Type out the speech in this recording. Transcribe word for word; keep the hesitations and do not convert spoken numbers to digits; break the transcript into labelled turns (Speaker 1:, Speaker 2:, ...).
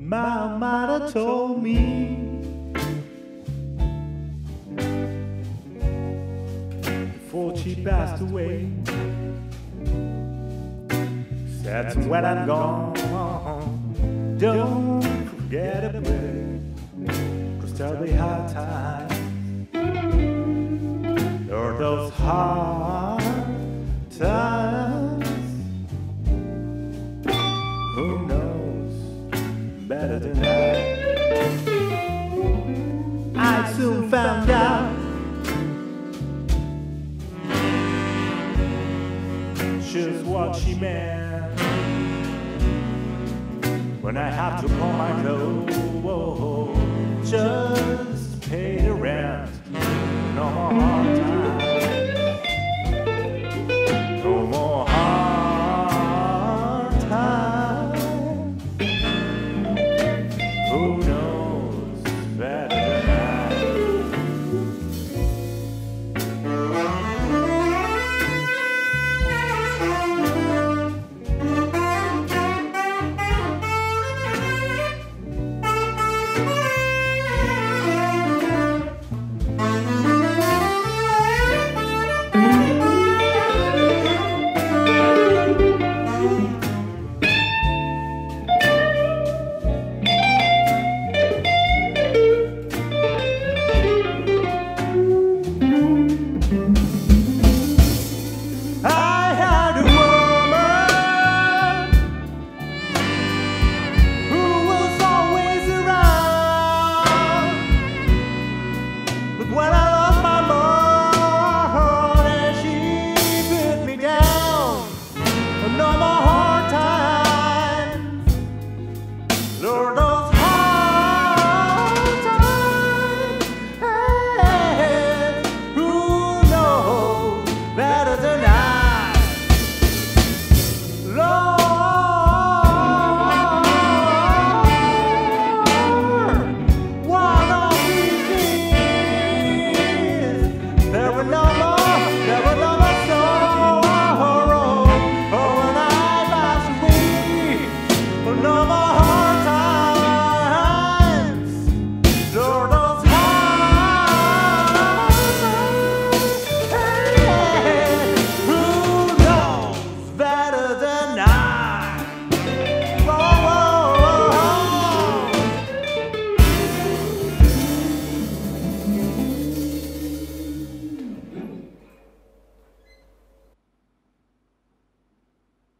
Speaker 1: My mother told me before she passed away, said when I'm gone, don't forget to pray, 'cause there'll be hard times. There are those hard times. Who knows better than I? I soon found out just what she meant when I have to pawn my clothes just to pay the rent. No more hard times. No more hard times. Who knows better than I? When I lost my mom and she put me down, I'm not